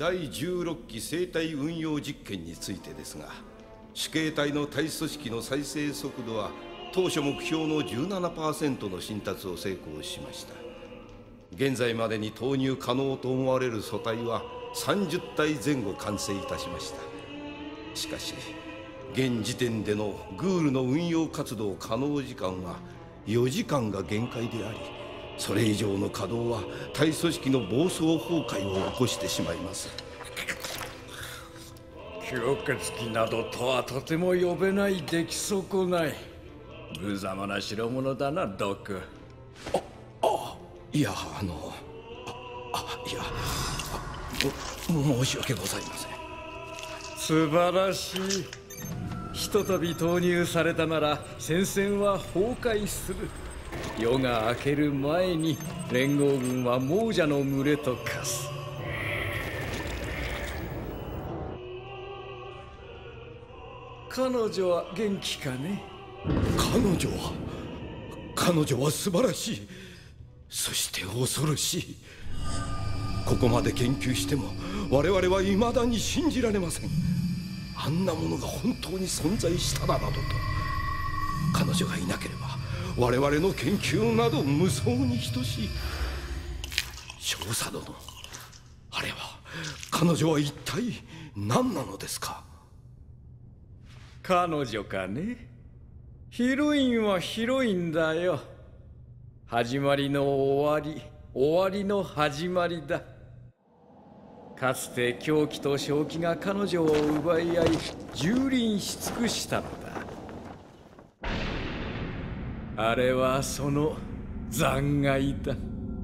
第16期生体運用実験についてですが、主形態の体組織の再生速度は当初目標の 17% の進達を成功しました。現在までに投入可能と思われる素体は30体前後完成いたしました。しかし現時点でのグールの運用活動可能時間は4時間が限界であり、それ以上の稼働は体組織の暴走崩壊を起こしてしまいます。 吸血鬼などとはとても呼べない出来損ない。無様な代物だな、ドク。 いや、申し訳ございません。 素晴らしい。ひとたび投入されたなら戦線は崩壊する。夜が明ける前に連合軍は亡者の群れと化す。彼女は元気かね？ 彼女は素晴らしい。そして恐ろしい。ここまで研究しても我々は未だに信じられません。あんなものが本当に存在しただなどと。彼女がいなければ我々の研究など無双に等しい。少佐殿、あれは、彼女は一体何なのですか？ 彼女かね。ヒロインはヒロインだよ。始まりの終わり、終わりの始まりだ。かつて狂気と正気が彼女を奪い合い蹂躙し尽くしたのだ。あれはその残骸だ。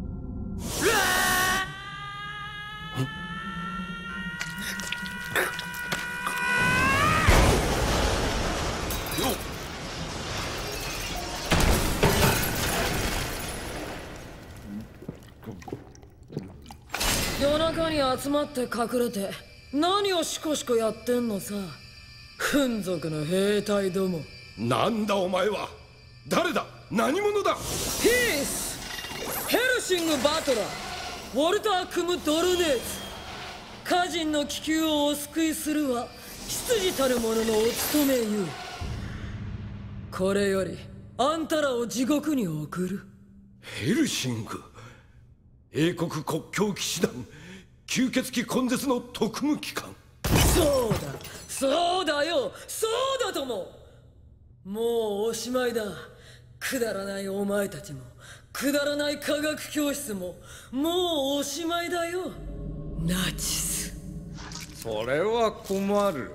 夜中に集まって隠れて何をシコシコやってんのさ。軍属の兵隊ども。 なんだお前は。誰だ？何者だ？ ピース、ヘルシング・バトラー、ウォルター・クム・ドルネーツ。家人の気球をお救いするは執事たる者のお務めゆえ。これよりあんたらを地獄に送る。 ヘルシング、英国国境騎士団、吸血鬼根絶の特務機関。 そうだよ、そうだとも。もうおしまいだ。くだらないお前たちも、くだらない科学教室も、もうおしまいだよ、ナチス。 それは困る。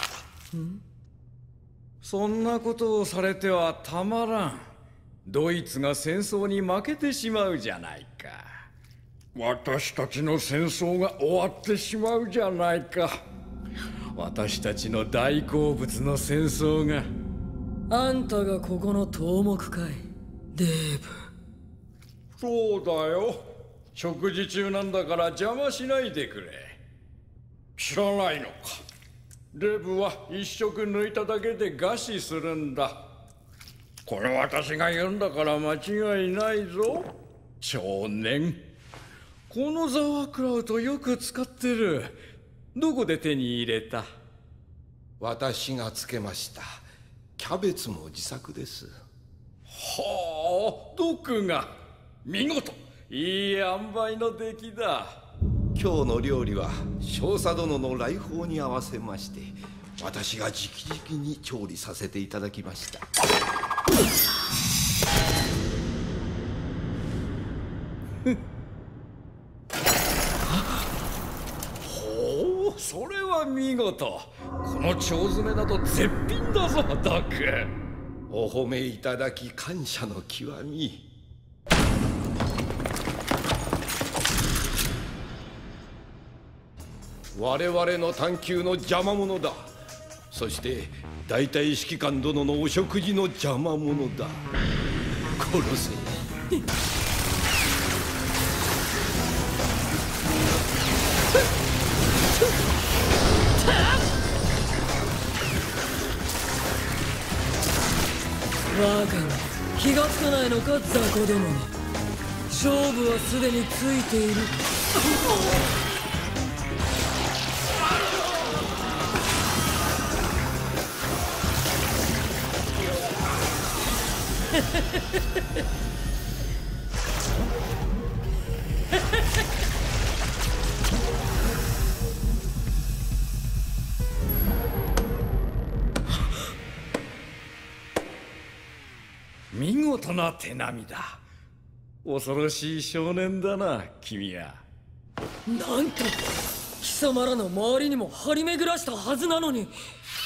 そんなことをされてはたまらん。ドイツが戦争に負けてしまうじゃないか。私たちの戦争が終わってしまうじゃないか。私たちの大好物の戦争が。 あんたがここの頭目かい、デーブ。 そうだよ。食事中なんだから邪魔しないでくれ。知らないのか。デブは一食抜いただけで餓死するんだ。これ私が言うんだから間違いないぞ、少年。このザワークラウトよく使ってる。どこで手に入れた？ 私がつけました。キャベツも自作です。 はあ、ドクが。見事。いい塩梅の出来だ。 今日の料理は少佐殿の来訪に合わせまして私が直々に調理させていただきました。 ほう、それは見事。この腸詰めだと絶品だぞ、ドク。 お褒めいただき感謝の極み。我々の探求の邪魔者だ。そして大隊指揮官殿のお食事の邪魔者だ。殺せ。 バカな、気がつかないのか、雑魚どもに。勝負はすでについている。 見事な手並みだ。恐ろしい少年だな、君は。 なんと貴様らの周りにも張り巡らしたはずなのに。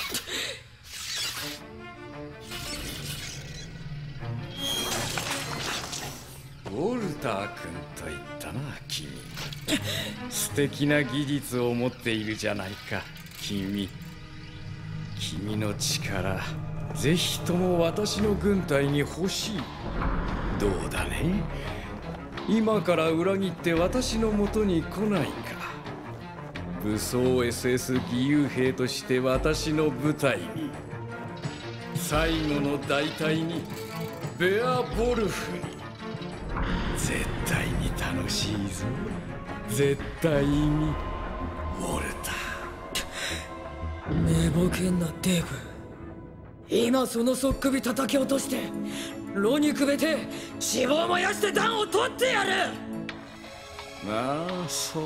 ウォルター君と言ったな、君。素敵な技術を持っているじゃないか、君。君の力、ぜひとも私の軍隊に欲しい。どうだね。今から裏切って私の元に来ないか。武装 SS 義勇兵として私の部隊に、最後の大隊に、ベアボルフに。絶対に楽しいぞ。絶対に。ウォルター。 寝ぼけんなデブ。今そのソッ首叩き落として炉にくべて脂肪を燃やして暖を取ってやる。 ああ、そう。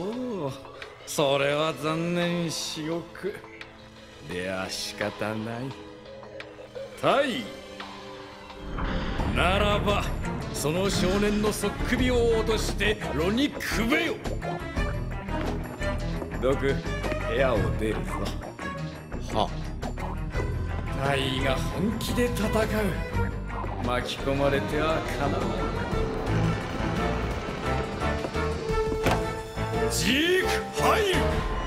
それは残念至極。いや、仕方ない。大尉ならばその少年のソッ首を落として炉にくべよ。ドク、部屋を出るぞ。は。大尉が本気で戦う。巻き込まれてはかなわない。ジーク・ハイル。